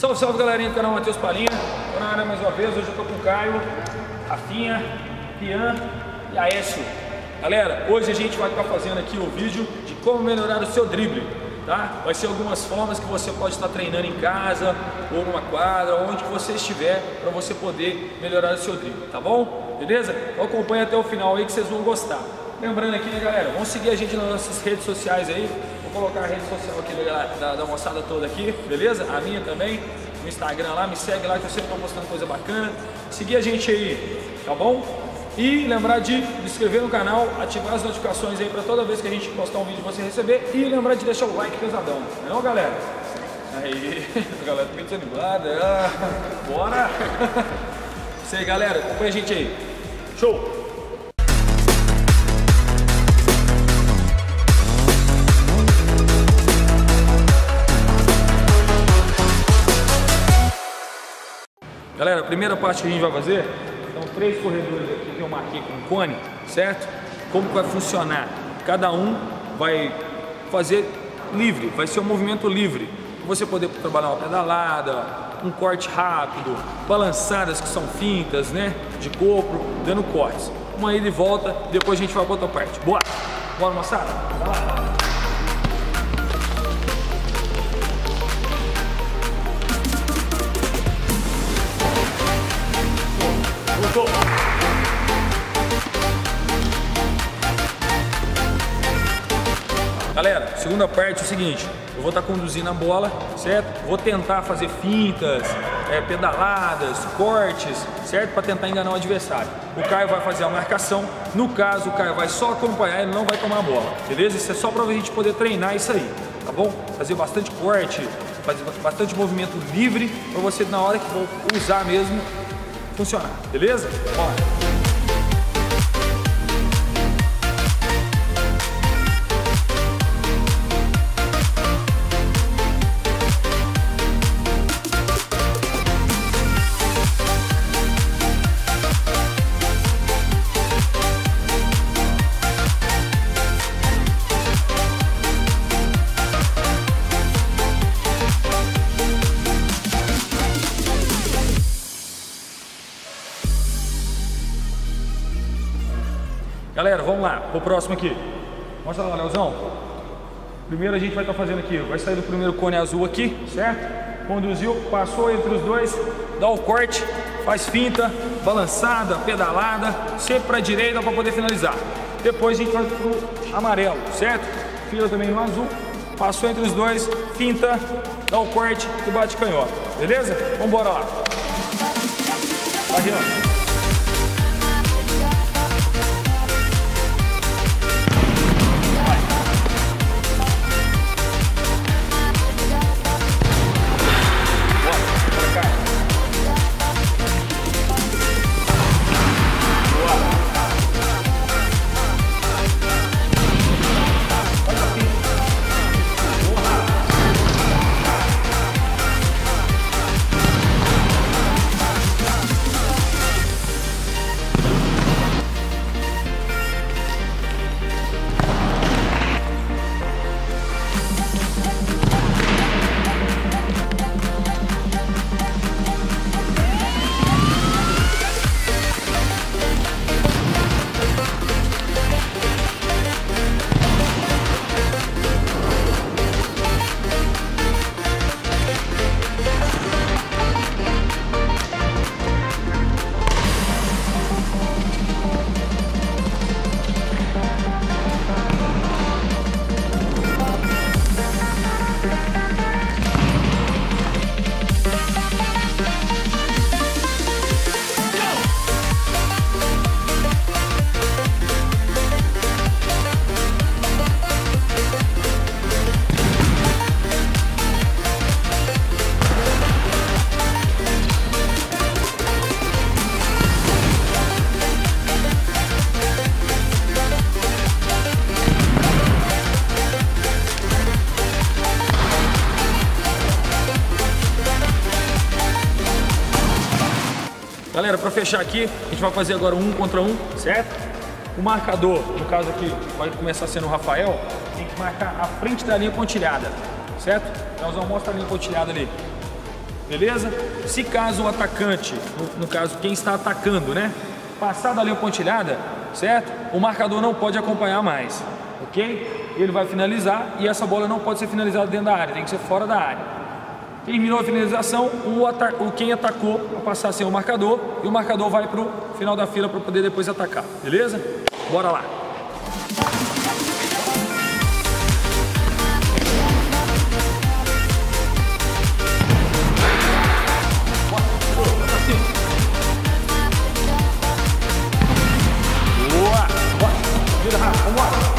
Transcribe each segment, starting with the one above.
Salve, salve galerinha do canal Matheus Palinha. Tô na área mais uma vez, hoje eu tô com o Caio, Rafinha, Pian e Aécio. Galera, hoje a gente vai estar fazendo aqui o vídeo de como melhorar o seu drible, tá? Vai ser algumas formas que você pode estar treinando em casa ou numa quadra, onde você estiver, para você poder melhorar o seu drible, tá bom? Beleza? Então acompanha até o final aí que vocês vão gostar. Lembrando aqui, né, galera, vamos seguir a gente nas nossas redes sociais aí. Vou colocar a rede social aqui da moçada toda aqui, beleza? A minha também, no Instagram lá, me segue lá que eu sempre estou postando coisa bacana. Seguir a gente aí, tá bom? E lembrar de se inscrever no canal, ativar as notificações aí para toda vez que a gente postar um vídeo você receber. E lembrar de deixar o like pesadão, não é, galera? Aí, a galera tá meio desanimada, bora! Isso aí, galera, acompanha a gente aí. Show! Galera, a primeira parte que a gente vai fazer são 3 corredores aqui que eu marquei com cone, certo? Como que vai funcionar? Cada um vai fazer livre, vai ser um movimento livre. Você poder trabalhar uma pedalada, um corte rápido, balançadas que são fintas, né? De corpo, dando cortes. Uma ida e volta, depois a gente vai para outra parte. Bora! Bora, moçada? Vai lá! Galera, segunda parte é o seguinte, eu vou estar conduzindo a bola, certo? Vou tentar fazer fintas, pedaladas, cortes, certo? Para tentar enganar o adversário. O Caio vai fazer a marcação, no caso o Caio vai só acompanhar, ele não vai tomar a bola, beleza? Isso é só para a gente poder treinar isso aí, tá bom? Fazer bastante corte, fazer bastante movimento livre, para você na hora que for usar mesmo, funcionar, beleza? Bora! Galera, vamos lá, pro próximo aqui. Mostra lá, Leozão. Primeiro a gente vai estar fazendo aqui, vai sair do primeiro cone azul aqui, certo? Conduziu, passou entre os dois, dá o corte, faz finta, balançada, pedalada, sempre para a direita para poder finalizar. Depois a gente vai pro amarelo, certo? Fila também no azul, passou entre os dois, finta, dá o corte e bate canhota, beleza? Vamos embora lá. Vai, Rian. Galera, para fechar aqui, a gente vai fazer agora 1 contra 1, certo? O marcador, no caso aqui, vai começar sendo o Rafael, tem que marcar a frente da linha pontilhada, certo? Então, mostra a linha pontilhada ali. beleza? Se caso o atacante, no caso quem está atacando, né, passar da linha pontilhada, certo? O marcador não pode acompanhar mais, ok? Ele vai finalizar e essa bola não pode ser finalizada dentro da área, tem que ser fora da área. Terminou a finalização, quem atacou vai passar sem o marcador e o marcador vai para o final da fila para poder depois atacar, beleza? Bora lá! Boa! Bora! Vira rápido, vambora!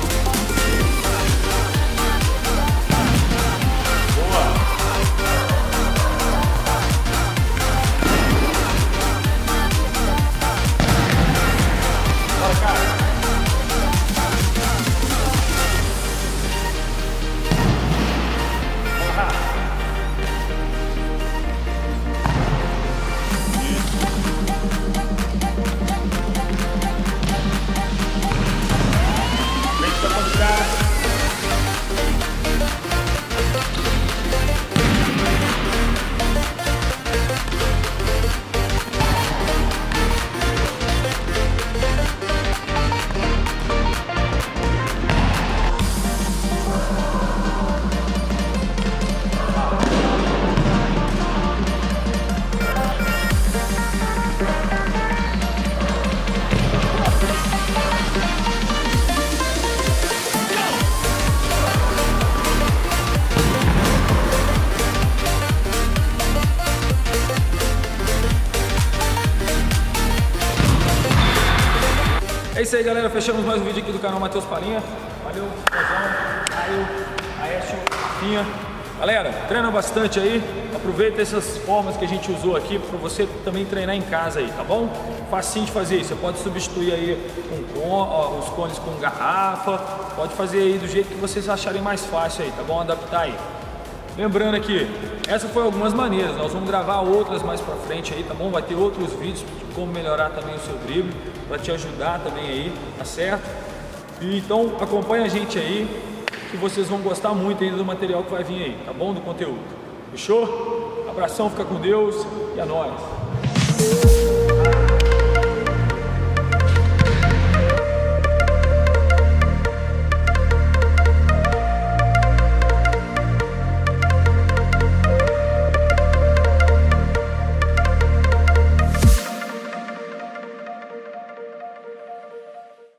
É isso aí, galera, fechamos mais um vídeo aqui do canal Matheus Palinha. Valeu, Caio, Aécio, Rafinha. Galera, treina bastante aí, aproveita essas formas que a gente usou aqui para você também treinar em casa aí, tá bom? Facinho de fazer isso, você pode substituir aí os cones com garrafa, pode fazer aí do jeito que vocês acharem mais fácil aí, tá bom? Adaptar aí. Lembrando aqui, essa foi algumas maneiras, nós vamos gravar outras mais pra frente aí, tá bom? Vai ter outros vídeos de como melhorar também o seu drible, pra te ajudar também aí, tá certo? E então acompanha a gente aí, que vocês vão gostar muito aí do material que vai vir aí, tá bom? Do conteúdo. Fechou? Abração, fica com Deus e é nóis!